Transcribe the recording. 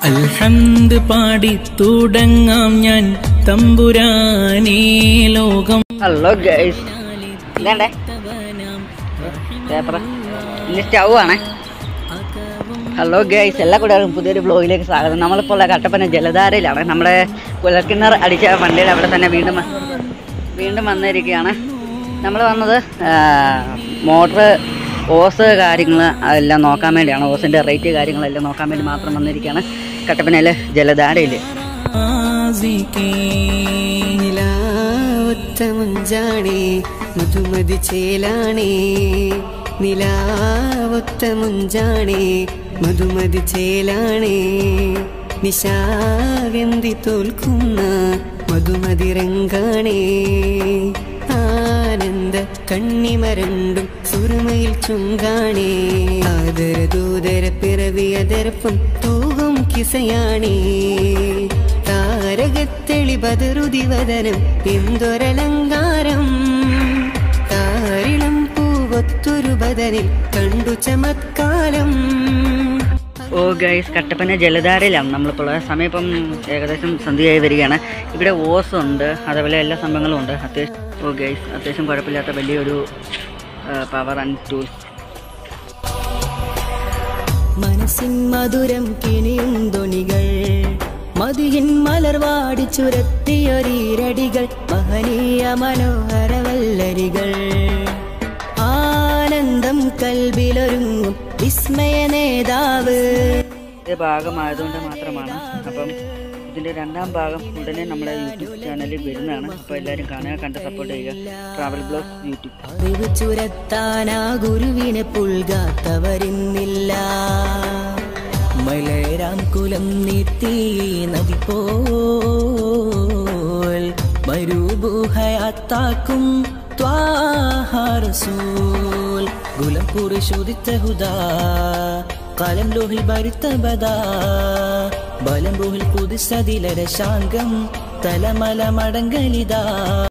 അൽഹംദ് പാടി തുടങ്ങാം ഞാൻ തമ്പുരാനേ ലോകം. ഹലോ ഗൈസ്, ഇതേണ്ടേ പേപ്പർ ഇന്ന് സ്റ്റൗ ആണേ. ഹലോ ഗൈസ്, എല്ലാ കൂട്ടുകാർക്കും പുതിയൊരു ബ്ലോഗിലേക്ക് സ്വാഗതം. നമ്മളിപ്പോൾ ഉള്ള കട്ടപ്പന ജലധാരയിലാണ്. നമ്മുടെ കുലക്കിണർ അടിച്ച വണ്ടിയിൽ അവിടെ തന്നെ വീണ്ടും വന്നിരിക്കുകയാണ്. നമ്മൾ വന്നത് മോട്ടർ ഓസ് കാര്യങ്ങൾ എല്ലാം നോക്കാൻ വേണ്ടിയാണ്. ഓസിൻ്റെ റേറ്റ് കാര്യങ്ങളെല്ലാം നോക്കാൻ വേണ്ടി മാത്രം വന്നിരിക്കുകയാണ് കട്ടപ്പനയിലെ ജലധാരയിൽ. മധുമതി ചേലാണേ നിലാവൊത്ത മുഞ്ചാണേ മധുമതി ചേലാണേ നിശാവ്യന്തി തോൽക്കുന്ന മധുമതി രംഗാണേ ആനന്ദ കണ്ണിമരണ്ടും സുറുമയിൽ ചുങ്കാണേ ആദര ദൂതര പിറവിയതരപ്പം തൂകും കിസയാണേ താരകത്തെളി ബദറുദിവദനം എന്തൊരലങ്കാരം താരിളം പൂവൊത്തൊരു ബദനിൽ കണ്ടു ചമത്കാരം. ഓ ഗൈസ്, കട്ടപ്പന ജലധാരയിലാണ് നമ്മളിപ്പോൾ ഉള്ളത്. സമയം ഇപ്പം ഏകദേശം സന്ധ്യയായി വരികയാണ്. ഇവിടെ ഓസ് ഉണ്ട്, അതേപോലെ എല്ലാ സംഭവങ്ങളും ഉണ്ട്. അത്യാവശ്യം കുഴപ്പമില്ലാത്ത വലിയൊരു പവർ ആൻഡ് ടൂൾസ്. മനസ്സിൻ മധുരം കിണിയും ധ്വനികൾ മതിയിൻ മലർവാടി ചുരത്തിയൊരീരടികൾ മഹനീയ മനോഹരവല്ലരികൾ ആനന്ദം കൽബിലൊരുങ്ങും വിസ്മയ നേതാവ്. ഇത് ഭാഗമായതുകൊണ്ട് മാത്രമാണ്. അപ്പം ഇതിൻ്റെ രണ്ടാം ഭാഗം ഉടനെ നമ്മുടെ യൂട്യൂബ് ചാനലിൽ വരുന്നതാണ്. അപ്പോൾ എല്ലാവരും കാണുക, കണ്ട് സപ്പോർട്ട് ചെയ്യുക. Travel blogs YouTube. അറിവ് ചുരത്താനാ ഗുരുവിനെ പുൽകാത്തവരിന്നില്ല. മലരാം കുലം നീട്ടി നദി പോൽ മരുഭൂഹയാത്താക്കും ത്വാഹ റസൂൽ ഗുലം പുരുഷോദിത്ത ഹുദാ കാലം ലോഹിൽ ഭരിത്ത ബദാ ബലം റൂഹിൽ കുതിസതിലര ശാങ്കം തലമല മടങ്കലിതാ.